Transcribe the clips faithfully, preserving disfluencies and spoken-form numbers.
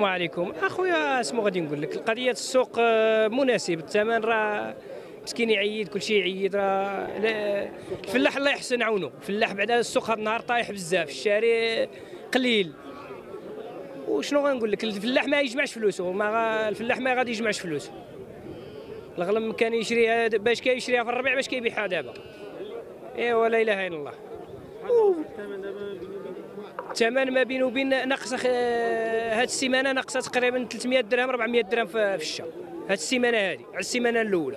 السلام عليكم اخويا. اسمو غادي نقول لك القضيه السوق مناسب، الثمن راه مسكين يعيد كل شيء يعيد. راه الفلاح الله يحسن عونه، الفلاح بعد السوق هذا النهار طايح بزاف، الشاري قليل. وشنو غنقول لك، الفلاح ما يجمعش فلوسه، ما الفلاح ما غادي يجمعش فلوسه. الغلم كان يشريها باش كيشريها في الربيع باش كيبيعها دابا. ايوا لا اله الا الله. الثمن ما بينه وبين ناقصه هذه السيمانه، ناقصه تقريبا ثلاثمائة درهم أربعمائة درهم في الشهر هذه السيمانه هذه على السيمانه الاولى.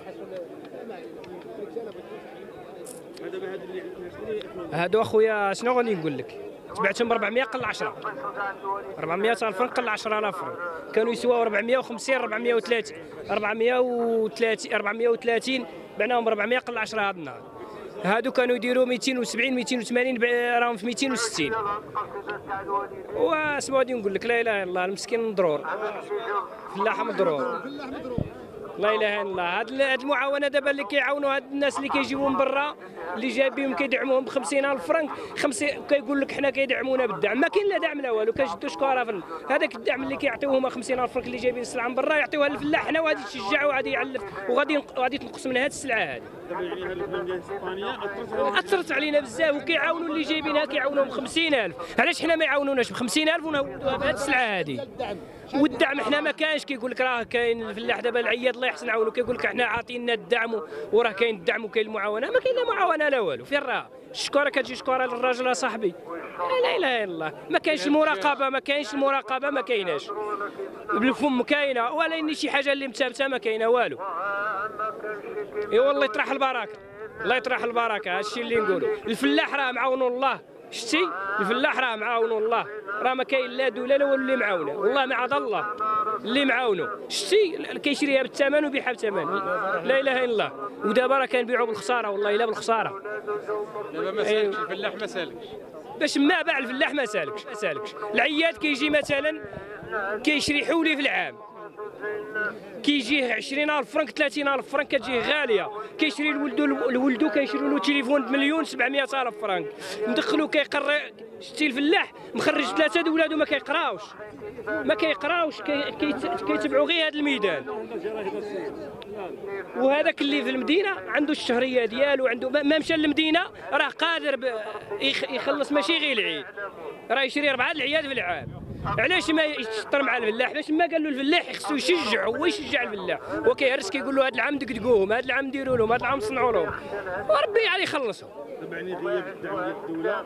هادو اخويا شنو غادي نقول لك، تبعتهم ب أربعمائة قل عشرة، أربعمائة ألف قل عشرة آلاف فرنك، كانوا يسواو أربعمائة وخمسين أربعمائة وثلاثين أربعمائة وثلاثين أربعمائة وثلاثين بعناهم ب أربعمائة قل عشرة هذا النهار. هادو كانوا يديروا مئتين وسبعين مئتين وثمانين راهم في مئتين وستين. واسمو غادي نقول لك لا اله الا الله، المسكين مضرور، فلاح مضرور، لا اله الا الله. هاد المعاونه دابا اللي كيعاونوا هاد الناس اللي كيجيو من برا اللي جايبيهم كيدعموهم ب خمسين ألف فرنك، خمسين كيقول لك حنا كيدعمونا بالدعم، ما كاين لا دعم لا والو، كيجدوا شكاره. هذاك الدعم اللي كيعطيوهم خمسين ألف فرنك اللي جايبين السلعه من برا يعطيوها للفلاح حنا، وغادي تشجع وغادي يعلف وغادي وغادي تنقص من هاد السلعه هذه. اثرت علينا بزاف، وكيعاونوا اللي جايبينها كيعاونوهم ب خمسين ألف، علاش حنا ما يعاونوناش ب خمسين ألف ونهودوها بهاد السلعه هذه؟ والدعم حنا ما كاينش، كيقول لك راه كاين الفلاح دابا العياد الله يحسن عونه كيقول لك حنا عاطينا الدعم وراه كاين الدعم وكاين المعاونه، ما كاين لا معاونه لا والو. فين راه الشكاره كتجي شكاره للراجل اصاحبي؟ لا اله الا الله. ما كاينش المراقبه، ما كاينش المراقبه ما كايناش بالفم كاينه، ولا شي حاجه اللي مثابته ما كاينه والو. اي والله يطرح البركه، الله يطرح البركه. هادشي اللي نقولوا، الفلاح راه معاونو الله، شتي الفلاح راه معاونو الله، راه ما كاين لا دوله لا والو اللي معاونه، والله ما عاد الله اللي معاونو. شتي كيشريها بالثمن وبيعها بالثمن، لا اله الا الله. ودابا راه كنبيعوا بالخساره، والله الا بالخساره. دابا ما سالكش الفلاح، ما سالكش باش ما باع الفلاح، ما سالكش ما سالكش. العياد كيجي مثلا كيشري حولي في العام كيجيه عشرين ألف فرنك ثلاثين ألف فرنك، كتجيه غاليه. كيشري لولدو لولدو كيشري له تليفون بمليون سبعمائة ألف فرنك، مدخلو كيقرا. شتي الفلاح مخرج ثلاثه د ولادو ما كيقراوش ما كيقراوش كيتبعوا غير هذا الميدان. وهذاك اللي في المدينه عنده الشهريه ديالو، عنده ما مشى للمدينه راه قادر يخلص ماشي غير العيد، راه يشري اربعه العياد في العام. علاش ما يشطر مع الفلاح؟ باش ما قال له الفلاح خصو يشجع، هو يشجع الفلاح، هو كيهرس كيقول له هذا العام دقدقوهم، هذا العام ديروا لهم، هذا العام صنعوا لهم، وربي يعني يخلصهم. يعني غياب الدعم ديال الدوله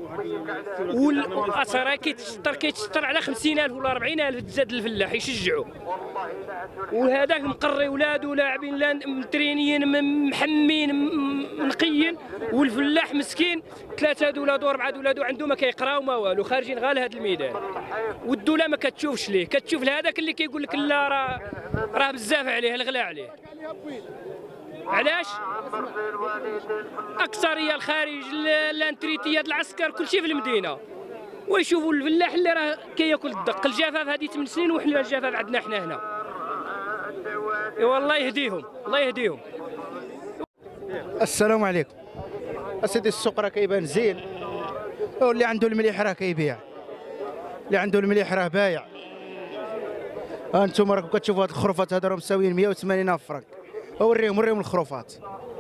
وهذا راه كيتشطر كيتشطر على خمسين ألف ولا أربعين ألف تزاد الفلاح يشجعوا. وهذاك مقري ولادو لاعبين مترينيين محمين منقيين، والفلاح مسكين ثلاثه د ولادو اربعه د ولادو عنده ما كيقراو ما والو، خارجين غير لهذا الميدان. والدوله ما كتشوفش ليه، كتشوف لهذاك اللي كيقول لك لا راه راه بزاف عليه الغلا عليه. علاش؟ اكثريه الخارج الانتريتيه العسكر كلشي في المدينه، ويشوفوا الفلاح اللي راه كياكل الدق. الجفاف هذه ثمان سنين وحنا الجفاف عندنا حنا هنا. والله يهديهم الله يهديهم. السلام عليكم. اسيدي السوق راه كيبان زين، واللي عنده المليح راه كيبيع، اللي عنده المليح راه بايع. ها انتم راكم كتشوفوا هاد الخرفات هذا راهم مساويين مئة وثمانين ألف فرنك. وريهم وريهم الخروفات.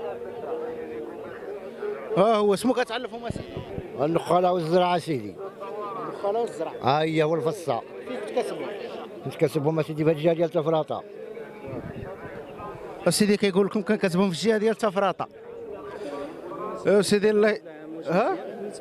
ها هو اسمو كتعلفهم اسيدي؟ النخاله والزراعه سيدي. النخاله والزراعه. ها هي والفصه. كيف تكسبوا؟ نتكسبهم اسيدي في الجهه ديال تفراطه. اسيدي كيقول لكم كنكسبهم في الجهه ديال تفراطه. سيدي الله. ها؟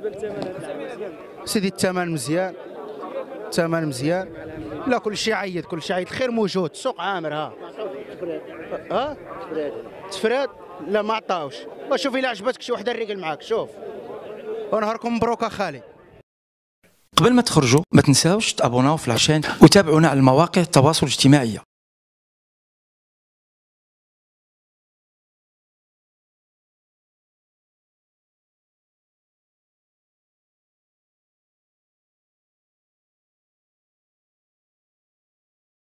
سيدي الثمن مزيان، الثمن مزيان، لا كل شيء عيد، كل شيء عيد، الخير موجود، السوق عامر. ها ها تفراد؟ لا ما عطاوش. وشوف الا عجبتك شي وحده الرجل معاك، شوف ونهاركم مبروك اخالي. قبل ما تخرجوا ما تنساوش تابوناو في العشان وتابعونا على المواقع التواصل الاجتماعي.